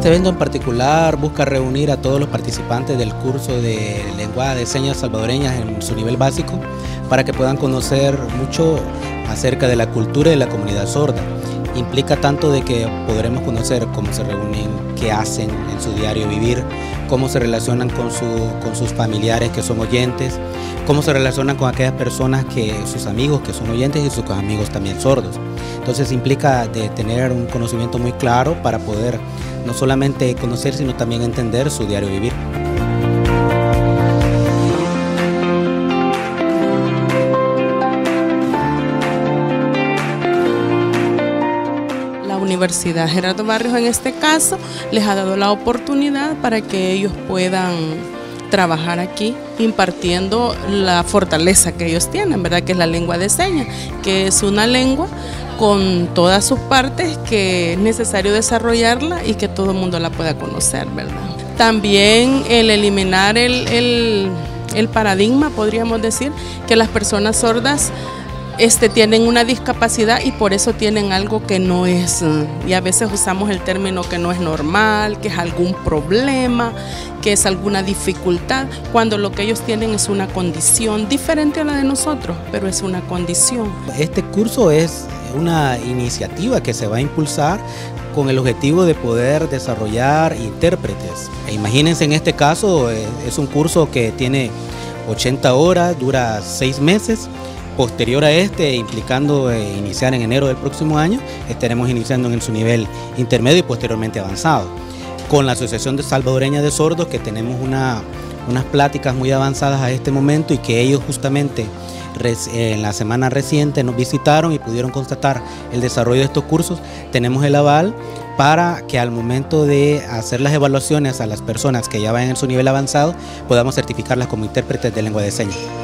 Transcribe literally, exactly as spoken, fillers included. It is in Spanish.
Este evento en particular busca reunir a todos los participantes del curso de lengua de señas salvadoreñas en su nivel básico para que puedan conocer mucho acerca de la cultura de la comunidad sorda. Implica tanto de que podremos conocer cómo se reúnen, qué hacen en su diario vivir, cómo se relacionan con, su, con sus familiares que son oyentes, cómo se relacionan con aquellas personas, que sus amigos que son oyentes y sus amigos también sordos. Entonces implica de tener un conocimiento muy claro para poder no solamente conocer, sino también entender su diario vivir. La Universidad Gerardo Barrios en este caso les ha dado la oportunidad para que ellos puedan trabajar aquí impartiendo la fortaleza que ellos tienen, ¿verdad? Que es la lengua de señas, que es una lengua con todas sus partes que es necesario desarrollarla y que todo el mundo la pueda conocer, ¿verdad? También el eliminar el, el, el paradigma, podríamos decir, que las personas sordas Este, tienen una discapacidad y por eso tienen algo que no es, y a veces usamos el término que no es normal, que es algún problema, que es alguna dificultad, cuando lo que ellos tienen es una condición diferente a la de nosotros, pero es una condición. Este curso es una iniciativa que se va a impulsar con el objetivo de poder desarrollar intérpretes. E imagínense, en este caso es un curso que tiene ochenta horas, dura seis meses. Posterior a este, implicando eh, iniciar en enero del próximo año, estaremos iniciando en su nivel intermedio y posteriormente avanzado. Con la Asociación de Salvadoreña de Sordos, que tenemos una, unas pláticas muy avanzadas a este momento y que ellos justamente en la semana reciente nos visitaron y pudieron constatar el desarrollo de estos cursos, tenemos el aval para que al momento de hacer las evaluaciones a las personas que ya van en su nivel avanzado, podamos certificarlas como intérpretes de lengua de señas.